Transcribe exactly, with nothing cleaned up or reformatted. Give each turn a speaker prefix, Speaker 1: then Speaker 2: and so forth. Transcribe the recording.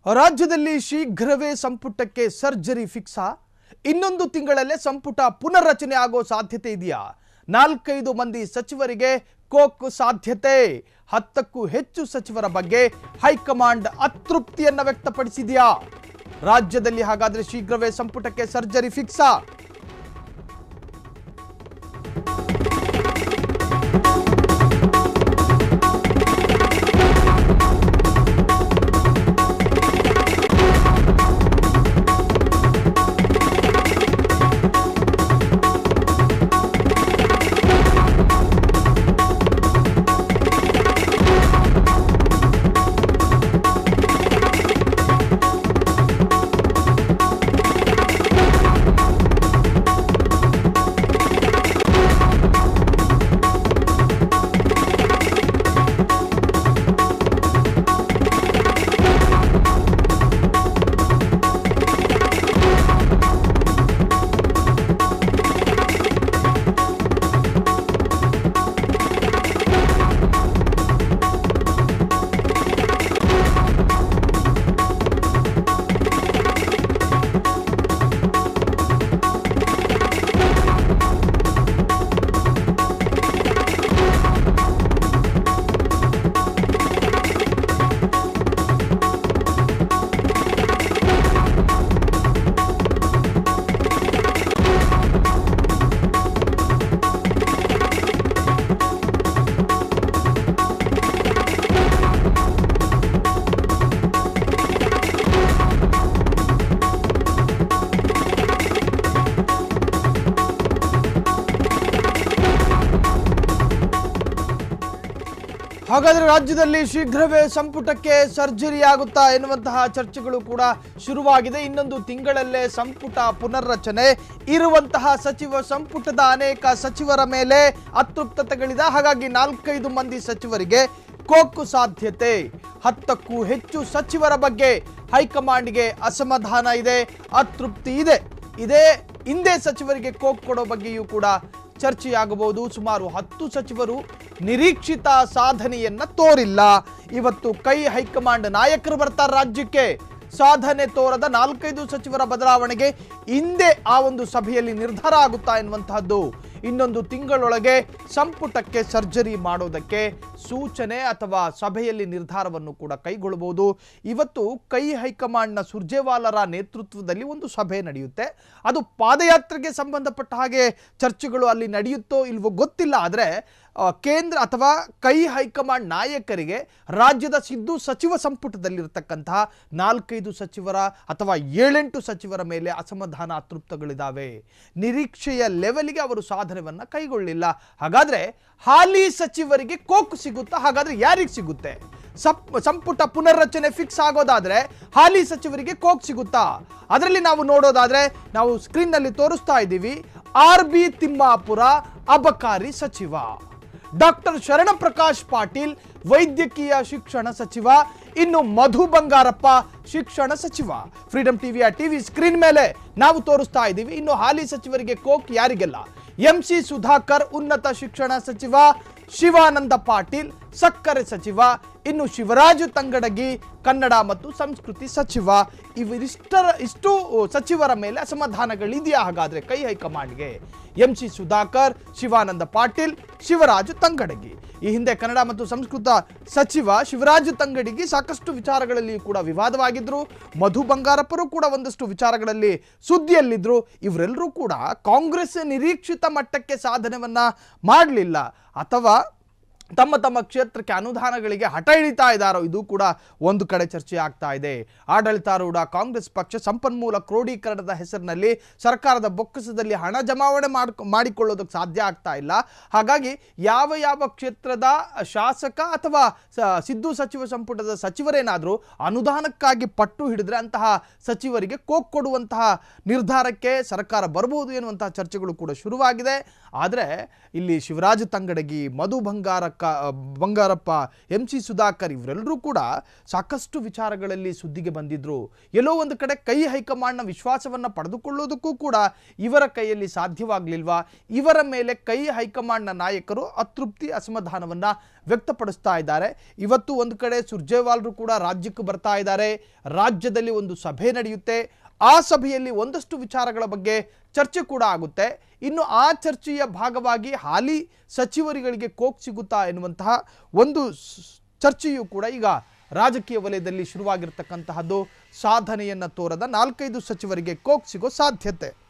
Speaker 1: ರಾಜ್ಯದಲ್ಲಿ ಶೀಘ್ರವೇ ಸಂಪುಟಕ್ಕೆ ಸರ್ಜರಿ ಫಿಕ್ಸಾ? ಇನ್ನೊಂದು ತಿಂಗಳಲ್ಲೇ ಸಂಪುಟ ಪುನರ್ರಚನೆ ಆಗೋ ಸಾಧ್ಯತೆ ಇದೆಯಾ? ನಾಲ್ಕೈದು ಮಂದಿ ಸಚಿವರಿಗೆ ಕೋಕ್ ಸಾಧ್ಯತೆ. ಹತ್ತಕ್ಕೂ ಹೆಚ್ಚು ಸಚಿವರ ಬಗ್ಗೆ ಹೈಕಮಾಂಡ್ ಅತೃಪ್ತಿಯನ್ನ ವ್ಯಕ್ತಪಡಿಸಿದೆಯಾ? ರಾಜ್ಯದಲ್ಲಿ ಹಾಗಾದ್ರೆ ಶೀಘ್ರವೇ ಸಂಪುಟಕ್ಕೆ ಸರ್ಜರಿ ಫಿಕ್ಸಾ? ಹಾಗಾದ್ರೆ ರಾಜ್ಯದಲ್ಲಿ ಶೀಘ್ರವೇ ಸಂಪುಟಕ್ಕೆ ಸರ್ಜರಿ ಆಗುತ್ತಾ ಎನ್ನುವಂತಹ ಚರ್ಚೆಗಳು ಕೂಡ ಶುರುವಾಗಿದೆ. ಇನ್ನೊಂದು ತಿಂಗಳಲ್ಲೇ ಸಂಪುಟ ಪುನರ್ರಚನೆ. ಇರುವಂತಹ ಸಚಿವ ಸಂಪುಟದ ಅನೇಕ ಸಚಿವರ ಮೇಲೆ ಅತೃಪ್ತತೆಗಳಿದೆ. ಹಾಗಾಗಿ ನಾಲ್ಕೈದು ಮಂದಿ ಸಚಿವರಿಗೆ ಕೋಕು ಸಾಧ್ಯತೆ. ಹತ್ತಕ್ಕೂ ಹೆಚ್ಚು ಸಚಿವರ ಬಗ್ಗೆ ಹೈಕಮಾಂಡ್ಗೆ ಅಸಮಾಧಾನ ಇದೆ, ಅತೃಪ್ತಿ ಇದೆ. ಇದೇ ಹಿಂದೆ ಸಚಿವರಿಗೆ ಕೋಕ್ ಕೊಡೋ ಬಗ್ಗೆಯೂ ಕೂಡ ಚರ್ಚೆಯಾಗಬಹುದು. ಸುಮಾರು ಹತ್ತು ಸಚಿವರು ನಿರೀಕ್ಷಿತ ಸಾಧನೆಯನ್ನ ತೋರಿಲ್ಲ. ಇವತ್ತು ಕೈ ಹೈಕಮಾಂಡ್ ನಾಯಕರು ಬರ್ತಾರೆ ರಾಜ್ಯಕ್ಕೆ. ಸಾಧನೆ ತೋರದ ನಾಲ್ಕೈದು ಸಚಿವರ ಬದಲಾವಣೆಗೆ ಹಿಂದೆ ಆ ಒಂದು ಸಭೆಯಲ್ಲಿ ನಿರ್ಧಾರ ಆಗುತ್ತಾ ಎನ್ನುವಂತಹದ್ದು. ಇನ್ನೊಂದು ತಿಂಗಳೊಳಗೆ ಸಂಪುಟಕ್ಕೆ ಸರ್ಜರಿ ಮಾಡೋದಕ್ಕೆ ಸೂಚನೆ ಅಥವಾ ಸಭೆಯಲ್ಲಿ ನಿರ್ಧಾರವನ್ನು ಕೂಡ ಕೈಗೊಳ್ಳಬಹುದು. ಇವತ್ತು ಕೈ ಹೈಕಮಾಂಡ್ನ ಸುರ್ಜೇವಾಲರ ನೇತೃತ್ವದಲ್ಲಿ ಒಂದು ಸಭೆ ನಡೆಯುತ್ತೆ. ಅದು ಪಾದಯಾತ್ರೆಗೆ ಸಂಬಂಧಪಟ್ಟ ಹಾಗೆ ಚರ್ಚೆಗಳು ಅಲ್ಲಿ ನಡೆಯುತ್ತೋ ಇಲ್ವೋ ಗೊತ್ತಿಲ್ಲ. ಆದರೆ ಕೇಂದ್ರ ಅಥವಾ ಕೈ ಹೈಕಮಾಂಡ್ ನಾಯಕರಿಗೆ ರಾಜ್ಯದ ಸಿದ್ದು ಸಚಿವ ಸಂಪುಟದಲ್ಲಿರತಕ್ಕಂತಹ ನಾಲ್ಕೈದು ಸಚಿವರ ಅಥವಾ ಏಳೆಂಟು ಸಚಿವರ ಮೇಲೆ ಅಸಮಾಧಾನ ಅತೃಪ್ತಗಳಿದ್ದಾವೆ. ನಿರೀಕ್ಷೆಯ ಲೆವೆಲ್ಗೆ ಅವರು ಸಾಧನೆಯನ್ನ ಕೈಗೊಳ್ಳಿಲ್ಲ. ಹಾಗಾದ್ರೆ ಹಾಲಿ ಸಚಿವರಿಗೆ ಕೋಕು ಸಿಗುತ್ತಾ? ಹಾಗಾದ್ರೆ ಯಾರಿಗೆ ಸಿಗುತ್ತೆ? ಸಂಪುಟ ಪುನರ್ರಚನೆ ಫಿಕ್ಸ್ ಆಗೋದಾದ್ರೆ ಹಾಲಿ ಸಚಿವರಿಗೆ ಕೋಕ್ ಸಿಗುತ್ತಾ? ಅದರಲ್ಲಿ ನಾವು ನೋಡೋದಾದ್ರೆ ನಾವು ಸ್ಕ್ರೀನ್ ನಲ್ಲಿ ತೋರಿಸ್ತಾ ಇದ್ದೀವಿ. ಆರ್ ಬಿ ತಿಮ್ಮಾಪುರ ಅಬಕಾರಿ ಸಚಿವ, ಡಾಕ್ಟರ್ ಶರಣ ಪ್ರಕಾಶ್ ಪಾಟೀಲ್ ವೈದ್ಯಕೀಯ ಶಿಕ್ಷಣ ಸಚಿವ, ಇನ್ನು ಮಧು ಬಂಗಾರಪ್ಪ ಶಿಕ್ಷಣ ಸಚಿವ. ಫ್ರೀಡಂ ಟಿವಿಯ ಟಿವಿ ಸ್ಕ್ರೀನ್ ಮೇಲೆ ನಾವು ತೋರಿಸ್ತಾ ಇದ್ದೀವಿ. ಇನ್ನು ಹಾಲಿ ಸಚಿವರಿಗೆ ಕೋಕ್ ಯಾರಿಗೆಲ್ಲ? ಎಂ ಸಿ ಸುಧಾಕರ್ ಉನ್ನತ ಶಿಕ್ಷಣ ಸಚಿವ, ಶಿವಾನಂದ ಪಾಟೀಲ್ ಸಕ್ಕರೆ ಸಚಿವ, ಇನ್ನು ಶಿವರಾಜು ತಂಗಡಗಿ ಕನ್ನಡ ಮತ್ತು ಸಂಸ್ಕೃತಿ ಸಚಿವ. ಇವರಿಷ್ಟರ ಇಷ್ಟು ಸಚಿವರ ಮೇಲೆ ಅಸಮಾಧಾನಗಳಿದೆಯಾ ಹಾಗಾದ್ರೆ ಕೈ ಹೈಕಮಾಂಡ್ಗೆ? M C Sudhakar, Shivananda Patil, Shivaraju Tangadagi. ಈ ಹಿಂದೆ ಕನ್ನಡ ಮತ್ತು ಸಂಸ್ಕೃತ ಸಚಿವ ಶಿವರಾಜು ತಂಗಡಗಿ ಸಾಕಷ್ಟು ವಿಚಾರಗಳಲ್ಲಿ ಕೂಡ ವಿವಾದವಾಗಿದ್ರು. ಮಧು ಬಂಗಾರಪ್ಪರು ಕೂಡ ಒಂದಷ್ಟು ವಿಚಾರಗಳಲ್ಲಿ ಸುದ್ದಿಯಲ್ಲಿದ್ರು. ಇವರೆಲ್ಲರೂ ಕೂಡ ಕಾಂಗ್ರೆಸ್ ನಿರೀಕ್ಷಿತ ಮಟ್ಟಕ್ಕೆ ಸಾಧನೆಯನ್ನ ಮಾಡಲಿಲ್ಲ ಅಥವಾ ತಮ್ಮ ತಮ್ಮ ಕ್ಷೇತ್ರಕ್ಕೆ ಅನುದಾನಗಳಿಗೆ ಹಠ ಹಿಡಿತಾ ಇದ್ದಾರೋ ಇದು ಕೂಡ ಒಂದು ಕಡೆ ಚರ್ಚೆ ಆಗ್ತಾ ಇದೆ. ಆಡಳಿತಾರೂಢ ಕಾಂಗ್ರೆಸ್ ಪಕ್ಷ ಸಂಪನ್ಮೂಲ ಕ್ರೋಢೀಕರಣದ ಹೆಸರಿನಲ್ಲಿ ಸರ್ಕಾರದ ಬೊಕ್ಕಸದಲ್ಲಿ ಹಣ ಜಮಾವಣೆ ಮಾಡಿಕೊಳ್ಳೋದಕ್ಕೆ ಸಾಧ್ಯ ಆಗ್ತಾ ಇಲ್ಲ. ಹಾಗಾಗಿ ಯಾವ ಯಾವ ಕ್ಷೇತ್ರದ ಶಾಸಕ ಅಥವಾ ಸಿದ್ದು ಸಚಿವ ಸಂಪುಟದ ಸಚಿವರೇನಾದರೂ ಅನುದಾನಕ್ಕಾಗಿ ಪಟ್ಟು ಹಿಡಿದ್ರೆ ಅಂತಹ ಸಚಿವರಿಗೆ ಕೋಕ್ ಕೊಡುವಂತಹ ನಿರ್ಧಾರಕ್ಕೆ ಸರ್ಕಾರ ಬರಬಹುದು ಎನ್ನುವಂತಹ ಚರ್ಚೆಗಳು ಕೂಡ ಶುರುವಾಗಿದೆ. ಆದರೆ ಇಲ್ಲಿ ಶಿವರಾಜು ತಂಗಡಗಿ, ಮಧು ಬಂಗಾರಕ್ಕ ಕ ಬಂಗಾರಪ್ಪ, ಎಂ ಸಿ ಸುಧಾಕರ್ ಇವರೆಲ್ಲರೂ ಕೂಡ ಸಾಕಷ್ಟು ವಿಚಾರಗಳಲ್ಲಿ ಸುದ್ದಿಗೆ ಬಂದಿದ್ರು. ಎಲ್ಲೋ ಒಂದು ಕಡೆ ಕೈ ಹೈಕಮಾಂಡ್ನ ವಿಶ್ವಾಸವನ್ನು ಪಡೆದುಕೊಳ್ಳೋದಕ್ಕೂ ಕೂಡ ಇವರ ಕೈಯಲ್ಲಿ ಸಾಧ್ಯವಾಗಲಿಲ್ವಾ? ಇವರ ಮೇಲೆ ಕೈ ಹೈಕಮಾಂಡ್ನ ನಾಯಕರು ಅತೃಪ್ತಿ, ಅಸಮಾಧಾನವನ್ನು ವ್ಯಕ್ತಪಡಿಸ್ತಾ ಇದ್ದಾರೆ. ಇವತ್ತು ಒಂದು ಕಡೆ ಸುರ್ಜೇವಾಲರು ಕೂಡ ರಾಜ್ಯಕ್ಕೆ ಬರ್ತಾ ಇದ್ದಾರೆ. ರಾಜ್ಯದಲ್ಲಿ ಒಂದು ಸಭೆ ನಡೆಯುತ್ತೆ. ಆ ಸಭೆಯಲ್ಲಿ ಒಂದಷ್ಟು ವಿಚಾರಗಳ ಬಗ್ಗೆ ಚರ್ಚೆ ಕೂಡ ಆಗುತ್ತೆ. ಇನ್ನು ಆ ಚರ್ಚೆಯ ಭಾಗವಾಗಿ ಹಾಲಿ ಸಚಿವರುಗಳಿಗೆ ಕೋಕ್ ಸಿಗುತ್ತಾ ಎನ್ನುವಂತಹ ಒಂದು ಚರ್ಚೆಯೂ ಕೂಡ ಈಗ ರಾಜಕೀಯ ವಲಯದಲ್ಲಿ ಶುರುವಾಗಿರ್ತಕ್ಕಂತಹದ್ದು. ಸಾಧನೆಯನ್ನು ತೋರದ ನಾಲ್ಕೈದು ಸಚಿವರಿಗೆ ಕೋಕ್ ಸಿಗೋ ಸಾಧ್ಯತೆ.